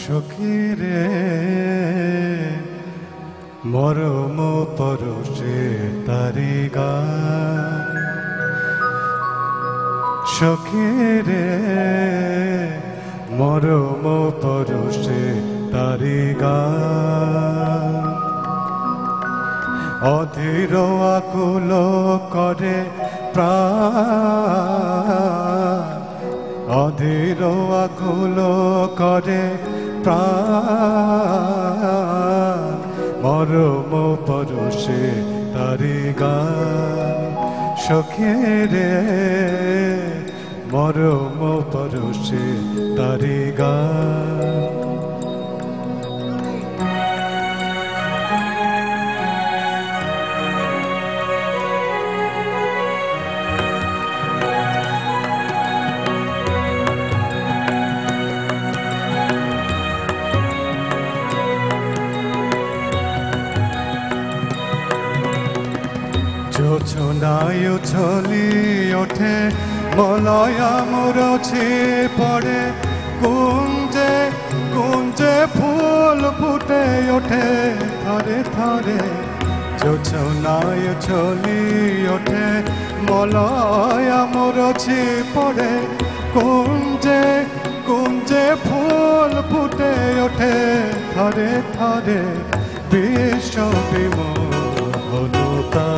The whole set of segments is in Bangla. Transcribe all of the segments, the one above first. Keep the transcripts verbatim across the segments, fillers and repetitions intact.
সখীরে মরম পরশে তারি গান, সখীরে মরম পরশে তারি গান। অধীর আকুল করে প্রাণ, অধীর আকুল করে প্রাণ, মরম পরশে তারি গান। সখীরে মরম পরশে তারি গান। জোছনায় ছলি ওঠে মলয়া মুরছি পড়ে, কুঞ্জে কুঞ্জে ফুল ফুটে ওঠে থরে থরে। জোছনায় ছলি ওঠে মলয়া মুরছি পড়ে, কুঞ্জে কুঞ্জে ফুল ফুটে ওঠে থরে থরে। বিশ্ব বিমোহনতা,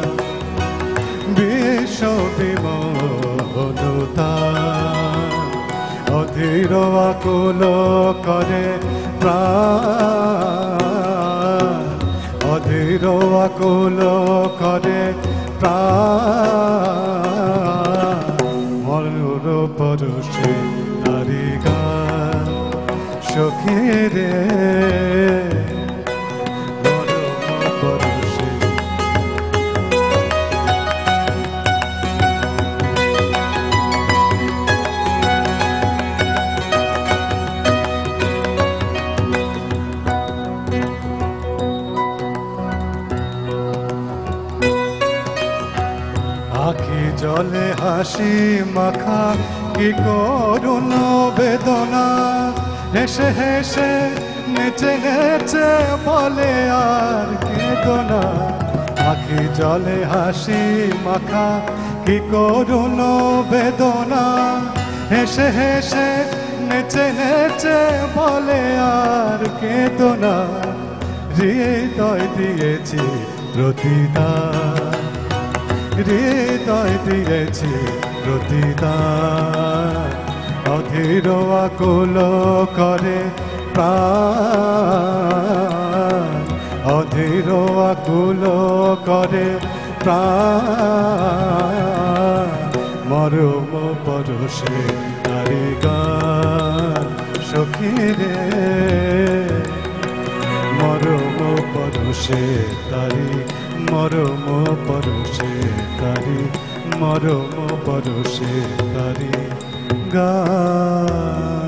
বিশ্ব বিমোহনতা, অধীর আকুল করে প্রাণ, অধীর আকুল করে প্রাণ, মরুর পরশে তারি গান। সখীরে আখি জলে হাসি মাখা কি করুণ বেদনা, হেসে হেসে নেচে নেচে বলে আর কেদনা। আখি জলে হাসি মাখা কি করুণ বেদনা, হেসে হেসে নেচে নেচে বলে আর কেদনা। হৃদয় দিয়েছি প্রতিদান, হৃদয় দিয়েছি প্রতিদান, অধীর আকুল করে প্রাণ, অধীর আকুল করে প্রাণ, মরম পরশে তারি গান। সখীরে মরম পরশে তারি, মরম পরশে তারি, মরম পরশে তারি গান।